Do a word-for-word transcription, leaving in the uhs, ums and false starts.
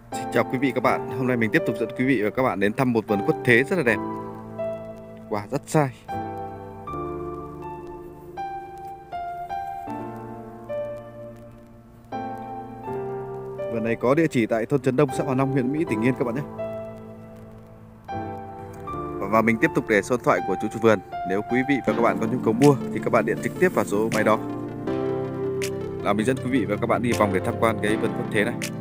Xin chào quý vị các bạn, hôm nay mình tiếp tục dẫn quý vị và các bạn đến thăm một vườn quất thế rất là đẹp. Quả rất sai. Vườn này có địa chỉ tại thôn Trấn Đông, xã Hòa Long, huyện Mỹ, tỉnh Yên các bạn nhé. Và mình tiếp tục để số điện thoại của chủ chủ vườn. Nếu quý vị và các bạn có nhu cầu mua thì các bạn điện trực tiếp vào số máy đó. Là mình dẫn quý vị và các bạn đi vòng để tham quan cái vườn quất thế này.